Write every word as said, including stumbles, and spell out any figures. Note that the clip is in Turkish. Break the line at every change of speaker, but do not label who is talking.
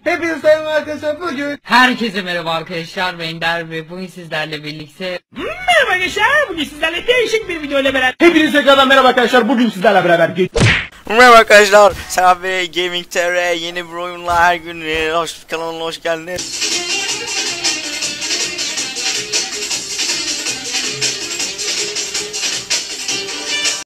Hepinize selam arkadaşlar bugün.
Herkese merhaba arkadaşlar, ben Der ve bugün sizlerle birlikte
Merhaba arkadaşlar, bugün sizlerle değişik bir video ile beraber.
Hepinize tekrardan merhaba arkadaşlar, bugün sizlerle beraber geç.
Merhaba arkadaşlar, Selam Bey Gaming T R yeni bir oyunla her gün hoş kanalına hoş geldiniz.